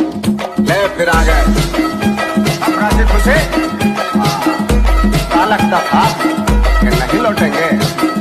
ले फिर आ गए। अब राजी खुशी? क्या लगता था कि नहीं लौटेंगे?